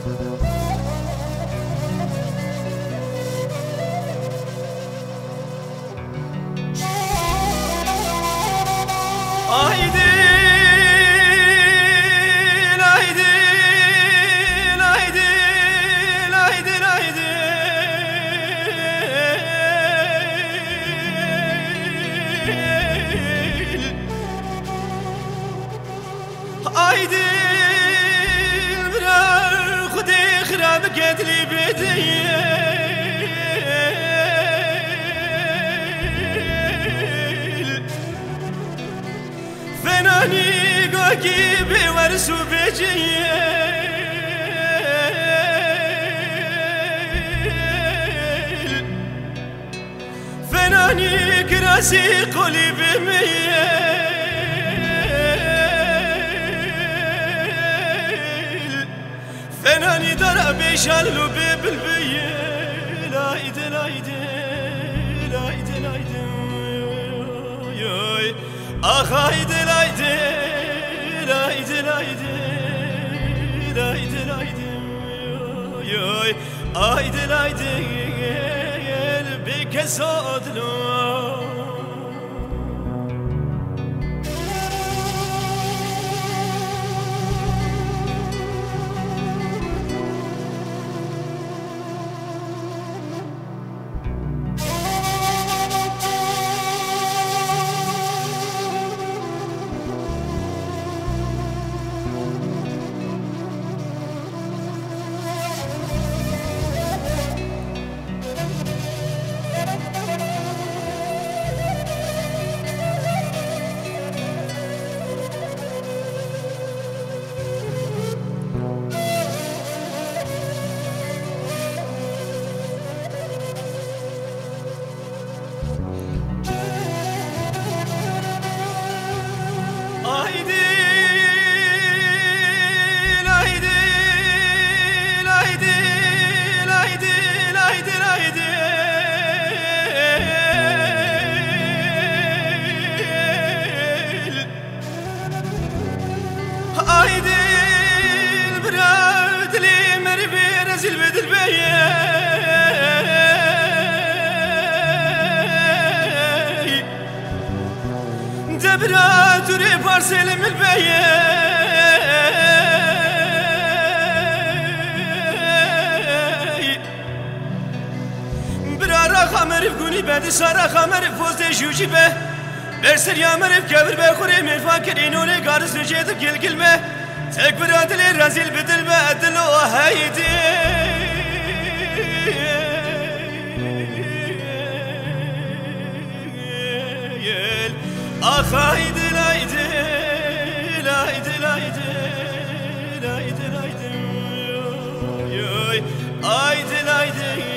Aydın bırak Hudey khirab ketli bediye Fenani goki beversu beciye Fenani kirasi koli bemiye فناني درا بيشالو ببلبية لايد لايد لايد لايد ياي أخايد لايد لايد لايد لايد لايد ياي أيد لايد بك صادلو Aydın bırak dili merve rezil bedil beye Debra türe parselim il beye Bırak hamerif guni bedi sara hamerif fozde juji be Berser yamerif kevir be kure mirfakir inone garız nücedip gilgilme Tek bir adili rezil bedil be edil o haydi Ah haydi laydi laydi laydi laydi laydi Haydi laydi